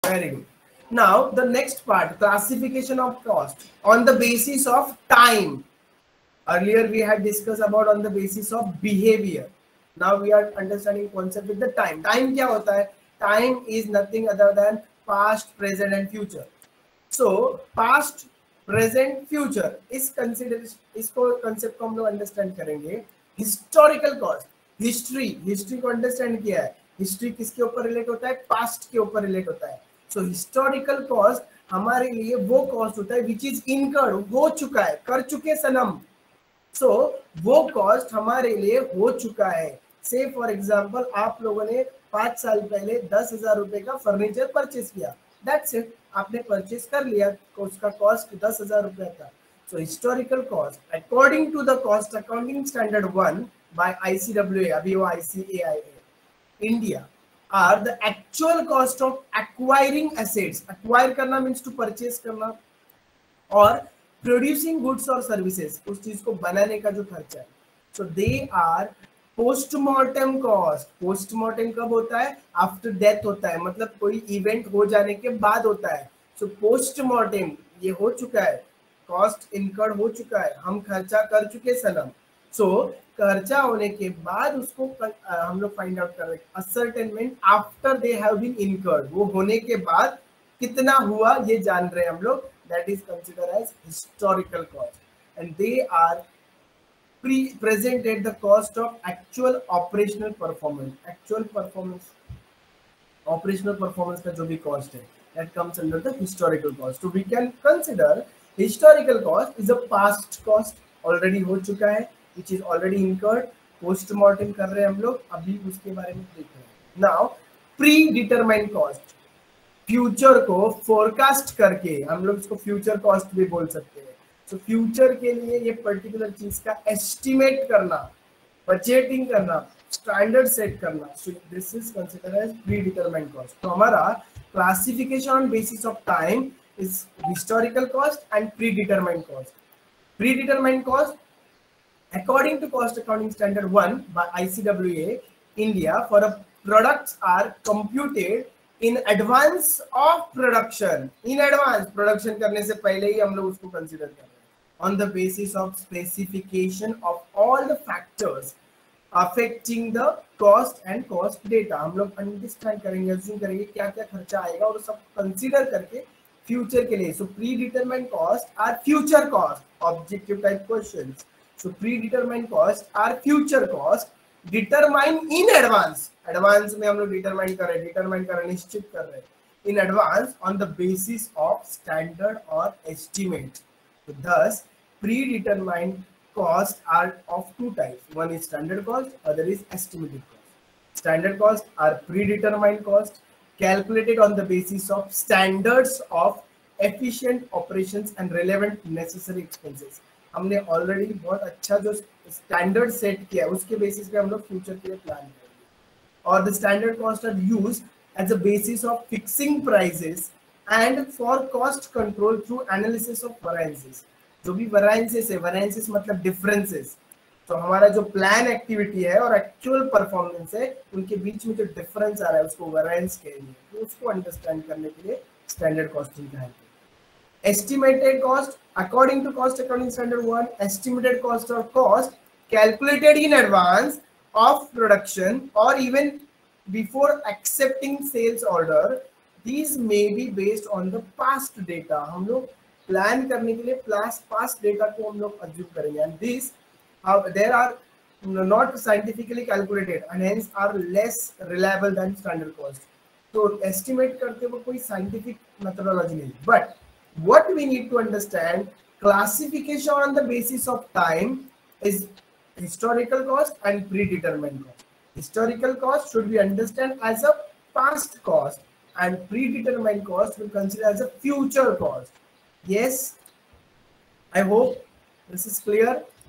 Very good. Now the next part, classification of cost on the basis of time. Earlier we had discussed about on the basis of behavior. Now we are understanding concept with the time. Time क्या होता है? Time is nothing other than past, present and future. So past, present, future इस इसको concept को हम लोग understand करेंगे. Historical cost, history को understand किया है. History किसके ऊपर relate होता है? Past के ऊपर relate होता है. So historical cost हमारे लिए वो cost होता है which is incurred, हो चुका है, कर चुके सनम. सो वो कॉस्ट हमारे लिए हो चुका है. से फॉर एग्जांपल आप लोगों ने 5 साल पहले 10,000 रुपए का फर्नीचर परचेस किया. दैट्स इट, आपने परचेस कर लिया, उसका कॉस्ट 10,000 रुपया था. So historical cost according to the cost accounting standard 1 by ICWA, अभी वो ICAI India, are the actual cost of acquiring assets. Acquire करना मीन्स टू परचेस करना, और प्रोड्यूसिंग गुड्स और सर्विसेज, उस चीज को बनाने का जो खर्चा है. So they are postmortem cost. Postmortem कब होता है? आफ्टर डेथ होता है, मतलब कोई इवेंट हो जाने के बाद होता है. सो पोस्टमार्टम ये हो चुका है, कॉस्ट इनकर्ड हो चुका है, हम खर्चा कर चुके सनम. सो खर्चा होने के बाद उसको हम लोग फाइंड आउट कर रहे हैं. Ascertainment after they have been incurred, वो होने के बाद कितना हुआ ये जान रहे हैं हम लोग. That is considered as historical cost, and they are presented the cost of actual operational performance. Actual performance, operational performance का जो भी cost है, that comes under the historical cost. So we can consider historical cost is a past cost, already हो चुका है, which is already incurred. Postmortem कर रहे हैं हम लोग, अभी उसके बारे में देख रहे हैं. Now predetermined cost, फ्यूचर को फोरकास्ट करके हम लोग इसको फ्यूचर कॉस्ट भी बोल सकते हैं. सो फ्यूचर के लिए ये पर्टिकुलर चीज का एस्टिमेट करना, बजटिंग करना, स्टैंडर्ड सेट करना. So this is considered as predetermined cost. तो हमारा classification on basis of time is historical cost and predetermined cost. Predetermined cost according to cost accounting standard 1 by ICWA India for a products are computed in advance of production. In advance, production करने से पहले ही हम लोग उसको consider कर रहे हैं. On the basis of specification of all the factors affecting the cost and cost data, हम लोग understand करेंगे, assume करेंगे क्या क्या खर्चा आएगा और सब consider करके future के लिए. So predetermined cost are future cost. Objective type questions. So predetermined cost are future cost determine in advance. Advance में हम लोग डिटरमाइन कर रहे हैं, निश्चित कर रहे हैं in advance on the basis of standard और estimate. Thus predetermined costs are of two types. One is standard cost, other is estimated cost. Standard cost are predetermined cost calculated on the basis of standards of efficient operations and relevant necessary expenses. हमने already बहुत अच्छा जो standard set किया है उसके basis पे हम लोग फ्यूचर के लिए प्लान करेंगे. और the standard cost are used as a basis of fixing prices and for cost control through analysis of variances. जो भी वेरिएंसेस है, वेरिएंसेस मतलब डिफरेंसेस. तो हमारा जो प्लान एक्टिविटी है और एक्चुअल परफॉर्मेंस है उनके बीच में जो डिफरेंस आ रहा है उसको वेरिएंस कहेंगे. तो उसको अंडरस्टैंड करने के लिए स्टैंडर्ड कॉस्टिंग का है. Estimated cost according to cost accounting standard 1, estimated cost or cost calculated in advance of production or even before accepting sales order. These may be based on the past data. हम लोग plan करने के लिए past data को हम लोग assume करेंगे, and these there are not scientifically calculated and hence are less reliable than standard cost. तो estimate करते हुए कोई scientific methodology नहीं, but what we need to understand, classification on the basis of time is historical cost and predetermined cost. Historical cost should be understood as a past cost and predetermined cost will consider as a future cost. Yes, I hope this is clear.